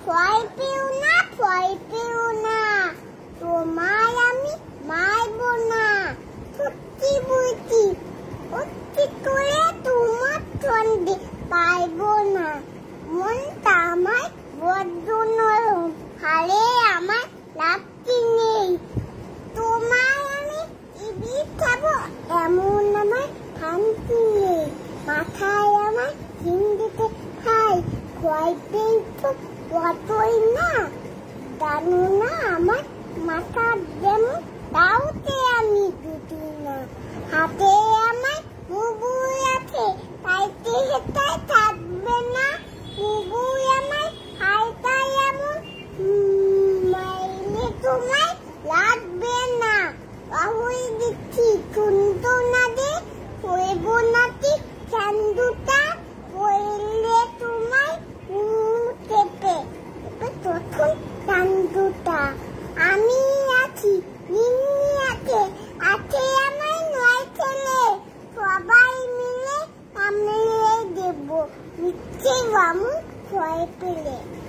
ভয় পেও না তোমায় আমি মারব না সত্যি বলছি সত্যি করে তোমার সঙ্গে পাইব না মনটা আমার বড্ড নরম হারে আমার লাগতে নেই তোমায় আমি চিবিয়ে খাবো এমন আমার শান্তি নেই মাথায় আমার হিন্দিতে খাই ভয় পেয়ে তো কতই না জানো না আমার মাথা যেমন তাওতে আমি দুটি না হাতে আমার মুগুর আছে তাইতে হেঁটায় থাকবে না মুগুর আমার হাইটায় এমন মাইলে তোমায় লাগবে না আহুই দিচ্ছি শুনতো না দে হইব নাকি চান্দুটা পড়লে তোমায় চেপে তখন চান্দুটা আমি আছি নিন্নি আছে আমার 9 ছেলে সবাই মিলে সামলে দেব মিথ্যে বামু ভয় পেলে